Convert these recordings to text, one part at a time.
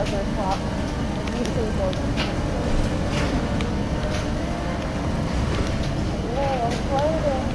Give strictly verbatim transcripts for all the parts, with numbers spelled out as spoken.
charger swap. YouTube. Yeah, I'm floating.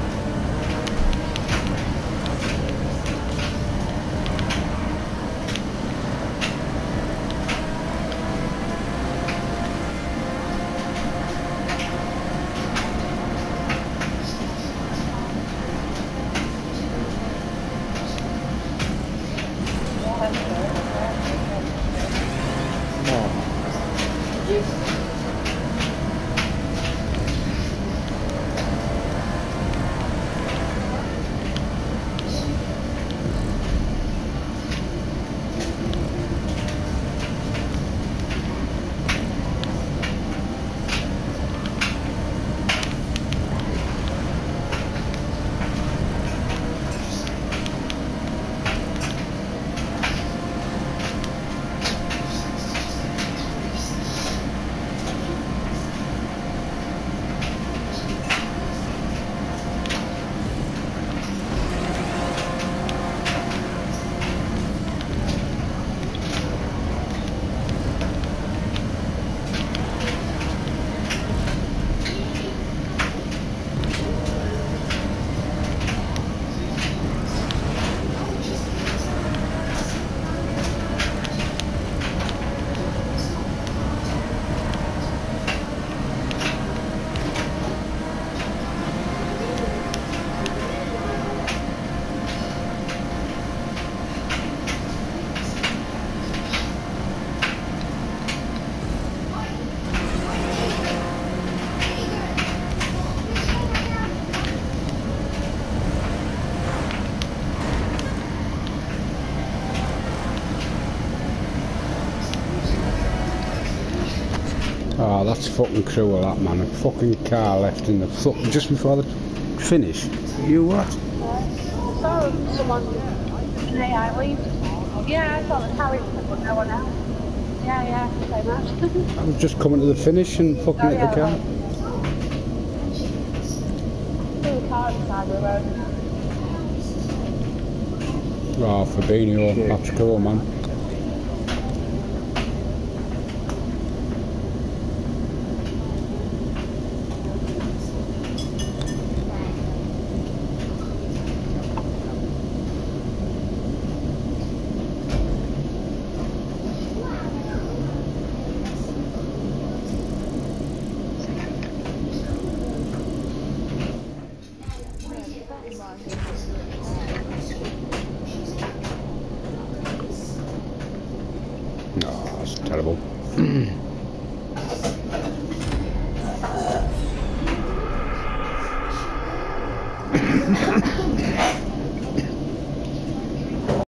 Oh, that's fucking cruel, that man. A fucking car left in the fuck just before the finish. You what? I saw someone in the I leave. Yeah, I saw the carriage, but no one else. Yeah, yeah, so much. I was just coming to the finish and fucking Oh, hit yeah, the car. right. There's a car beside the road. Oh, Fabinho, that's cool, man. No, that's terrible.